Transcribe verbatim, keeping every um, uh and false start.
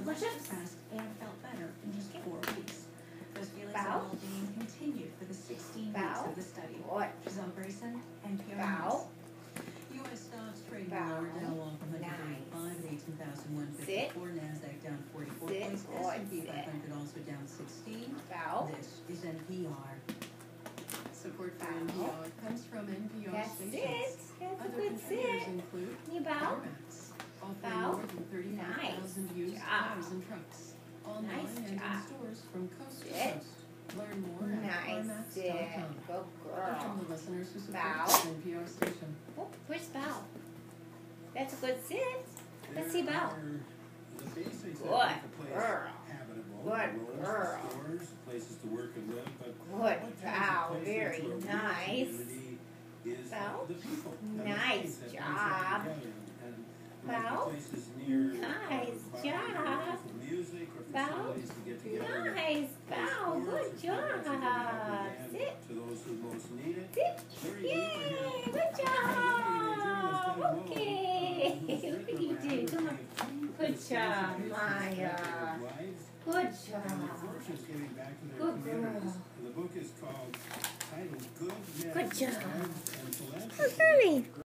push-ups. Fast and felt better in just four weeks. Those feelings Bow. of well-being continued for the sixteen Bow. weeks of the study. Good. Giselle Grayson, N P R Bow. News. U S stocks trading Bow. lower, Dow off one thirty-five at eighteen thousand one hundred fifty-four, NASDAQ down forty-four Sit. points, Good. S and P Sit. five hundred also down sixteen. Bow. This is N P R. Support for Bow. N P R comes from N P R That's stations. it. That's a Other good contributors sit. include You bow. CarMax, offering Bow. more than thirty-five thousand Nice used job. cars and trucks. Online Nice and in job. stores from coast to Sit. coast. Learn more at Nice CarMax sit. dot com. Good From girl. the listeners who support Bow. this N P R station. Oh, where's bow? That's a good sit. Let's see bow. The basics Good that make the place girl. habitable. Good roads, girl. stores, places to work and live, but Good what turns a bow. place Very into a real nice. community is Bow. the people. and the Nice things that brings them job. together. And like Bow. the places near Nice uh, bars job. for music or Bow. facilities to get together. Nice bow. Sports Good or programs that can job. help again Sit. to those who most need it. Sit. Very Yay. deep Good job. Okay. Look at you do. Come on. Good job, Maya. Good job. Good girl. The book is called titled Good Men, Good job. Art, and Philanthropy. Oh, Harvey.